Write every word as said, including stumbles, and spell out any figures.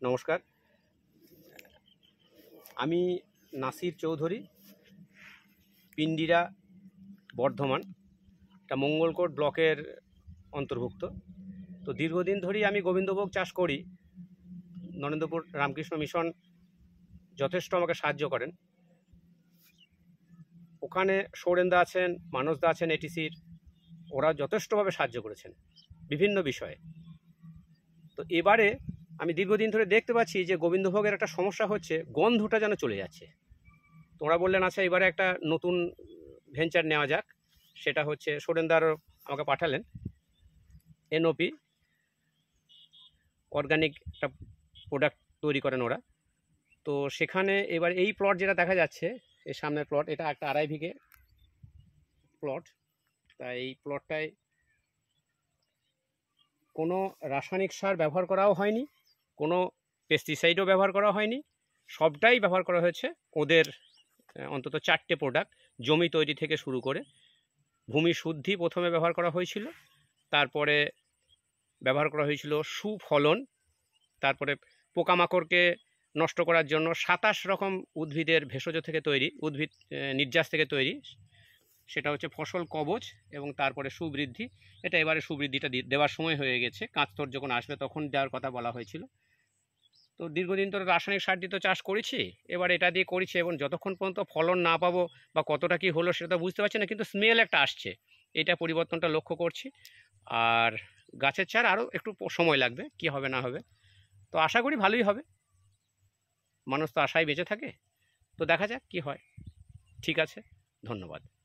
নমস্কার, আমি নাসির চৌধুরী, পিন্ডিরা, বর্ধমান, এটা মঙ্গলকোট ব্লকের অন্তর্ভুক্ত। তো দীর্ঘদিন ধরেই আমি গোবিন্দভোগ চাষ করি। নরেন্দ্রপুর রামকৃষ্ণ মিশন যথেষ্ট আমাকে সাহায্য করেন। ওখানে সৌরেনদা আছেন, মানসদা আছেন এটিসির, ওরা যথেষ্টভাবে সাহায্য করেছেন বিভিন্ন বিষয়ে। তো এবারে আমি দীর্ঘদিন ধরে দেখতে পাচ্ছি যে গোবিন্দভোগের একটা সমস্যা হচ্ছে, গন্ধটা যেন চলে যাচ্ছে। তোমরা বললেন আচ্ছা এবারে একটা নতুন ভেঞ্চার নেওয়া যাক, সেটা হচ্ছে সৌরেনদার আমাকে পাঠালেন এনওপি অর্গানিক একটা প্রোডাক্ট তৈরি করেন ওরা। তো সেখানে এবার এই প্লট যেটা দেখা যাচ্ছে, এই সামনের প্লট, এটা একটা আড়াই বিঘে প্লট। তাই এই প্লটটায় কোনো রাসায়নিক সার ব্যবহার করাও হয়নি, কোনো পেস্টিসাইডও ব্যবহার করা হয়নি, সবটাই ব্যবহার করা হয়েছে ওদের অন্তত চারটে প্রোডাক্ট। জমি তৈরি থেকে শুরু করে ভূমি শুদ্ধি প্রথমে ব্যবহার করা হয়েছিল, তারপরে ব্যবহার করা হয়েছিল সুফলন, তারপরে পোকামাকড়কে নষ্ট করার জন্য সাতাশ রকম উদ্ভিদের ভেষজ থেকে তৈরি, উদ্ভিদ নির্যাস থেকে তৈরি, সেটা হচ্ছে ফসল কবচ, এবং তারপরে সুবৃদ্ধি। এটা এবারে সুবৃদ্ধিটা দেওয়ার সময় হয়ে গেছে, কাঁচতর যখন আসবে তখন দেওয়ার কথা বলা হয়েছিল। তো দীর্ঘদিন ধরে রাসায়নিক সার দিয়ে তো চাষ করেছি, এবার এটা দিয়ে করেছি, এবং যতক্ষণ পর্যন্ত ফলন না পাবো বা কতটা কি হলো সেটা তো বুঝতে পারছি না, কিন্তু স্মেল একটা আসছে, এটা পরিবর্তনটা লক্ষ্য করছি। আর গাছের চারা আরও একটু সময় লাগবে, কি হবে না হবে, তো আশা করি ভালোই হবে। মানুষ তো আশায় বেঁচে থাকে, তো দেখা যাক কি হয়। ঠিক আছে, ধন্যবাদ।